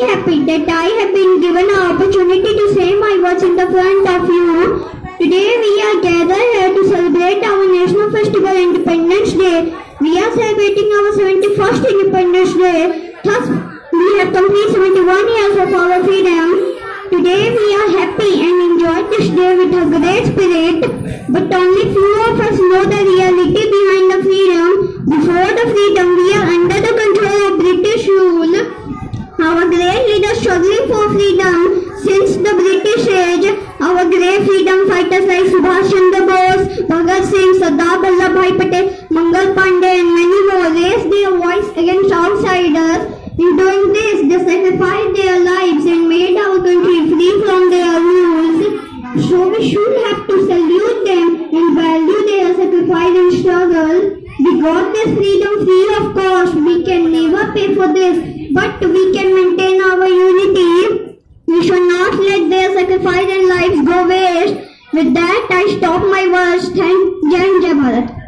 happy that I have been given an opportunity to say my words in the front of you. Today we are gathered here to celebrate our national festival, Independence Day. We are celebrating our 71st Independence Day. Thus, we have completed 71 years of our freedom. Today we are happy and enjoy this day with a great spirit. But only few of us know the reality behind the freedom. Before the freedom, we are under the control of British rule. Our great leaders struggling for freedom since the British age. Our great freedom fighters like Subhash Chandra Bose, Bhagat Singh, Sardar Vallabhbhai Patel, Mangal Pandey and many more raised their voice against outsiders. In doing this, they sacrificed their lives and made our country free from their rules. So we should have to salute them and value their sacrifice and struggle. We got this freedom free of cost. We can never pay for this, but we can maintain our unity. We should not let their sacrifice and lives go waste. With that, I stop my words. Thank Jai Hind, Jai Bharat.